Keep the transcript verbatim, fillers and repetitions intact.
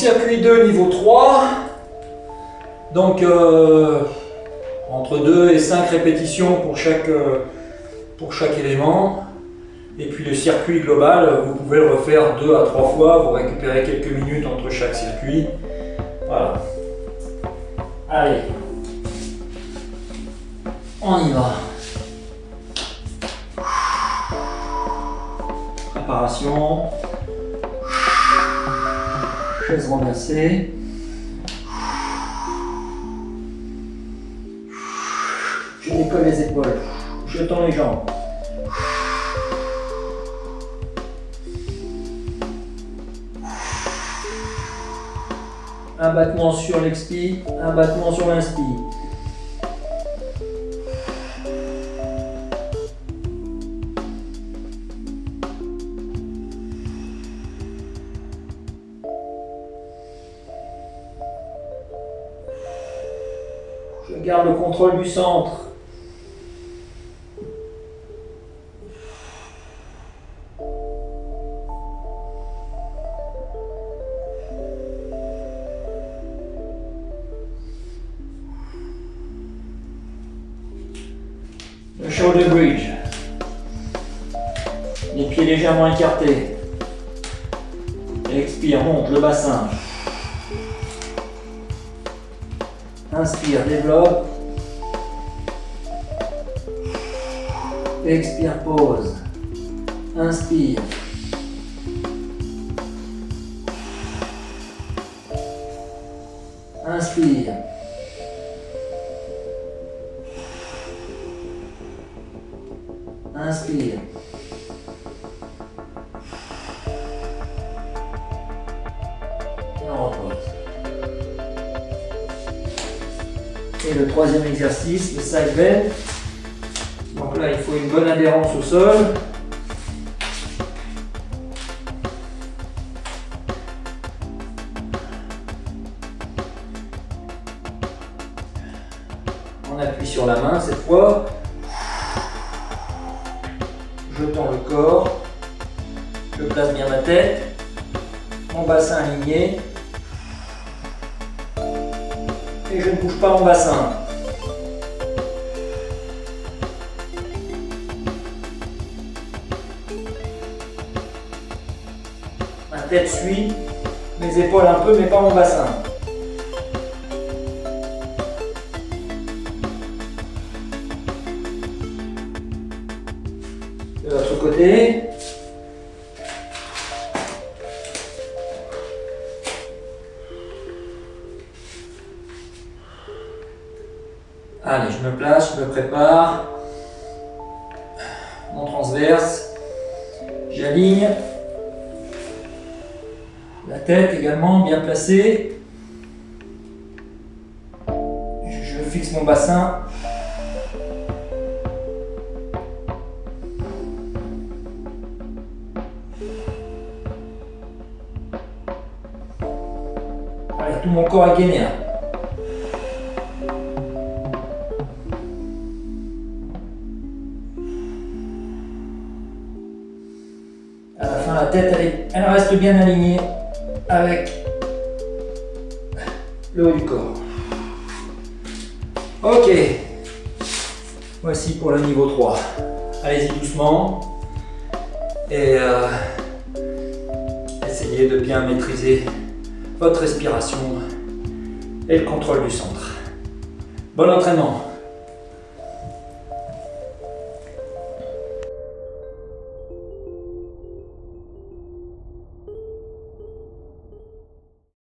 circuit deux niveau trois. Donc euh, entre deux et cinq répétitions pour chaque, euh, pour chaque élément. Et puis le circuit global, vous pouvez le refaire deux à trois fois, vous récupérez quelques minutes entre chaque circuit. Voilà. Allez, on y va. Préparation. Chaise renversée. Je décolle les épaules. Je tends les jambes. Un battement sur l'expire, un battement sur l'inspire. Je garde le contrôle du centre. Le shoulder bridge. Les pieds légèrement écartés. Expire, monte le bassin. Inspire, développe. Expire, pause. Inspire. Inspire. Inspire. Et on repose. Et le troisième exercice, le side bend. Donc là, il faut une bonne adhérence au sol. On appuie sur la main cette fois. Je tends le corps, je place bien ma tête, mon bassin aligné et je ne bouge pas mon bassin. Ma tête suit, mes épaules un peu mais pas mon bassin. De l'autre côté. Allez, je me place, je me prépare. Mon transverse. J'aligne. La tête également bien placée. Je fixe mon bassin. Allez, tout mon corps est gainé. À la fin, la tête, elle, est, elle reste bien alignée avec le haut du corps. Ok. Voici pour le niveau trois. Allez-y doucement. Et euh, essayez de bien maîtriser votre respiration et le contrôle du centre. Bon entraînement!